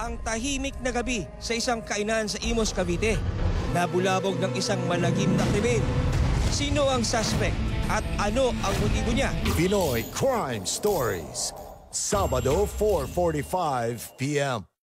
ang tahimik na gabi sa isang kainan sa Imus, Cavite. Nabulabog ng isang malagim na krimen. Sino ang suspect at ano ang motibo niya? Pinoy Crime Stories, Sabado 4:45 p.m.